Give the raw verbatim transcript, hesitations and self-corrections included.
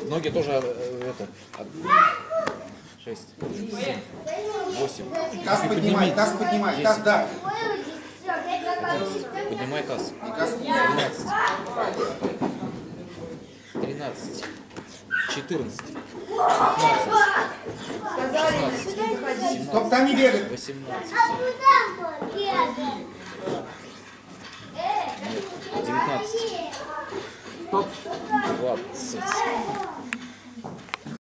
Ноги тоже э, это. Шесть, семь, восемь. Таз поднимай, таз поднимай, таз, да. Поднимай таз. Тринадцать. Тринадцать. Четырнадцать. Пятнадцать. Шестнадцать. Семнадцать. Стоп, там не бегай. Восемнадцать. Девятнадцать. Стоп. Двадцать.